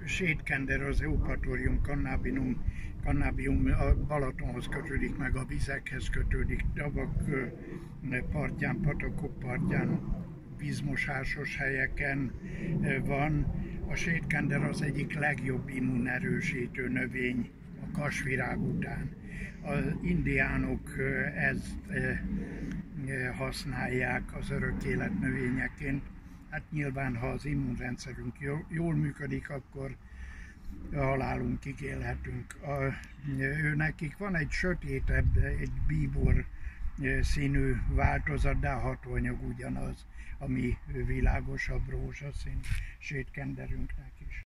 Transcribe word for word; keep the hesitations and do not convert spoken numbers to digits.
sétkender az Eupatorium cannabinum, cannabium a Balatonhoz kötődik, meg a vizekhez kötődik, tavak partján, patakok partján, vízmosásos helyeken van. A sétkender az egyik legjobb immunerősítő növény a kasvirág után. Az indiánok ezt használják az örök élet növényeként. Hát nyilván, ha az immunrendszerünk jól működik, akkor a halálunk élhetünk. A, ő nekik van egy sötétebb, egy bíbor színű változat, de a hatóanyag ugyanaz, ami világosabb rózsaszín sétkenderünknek is.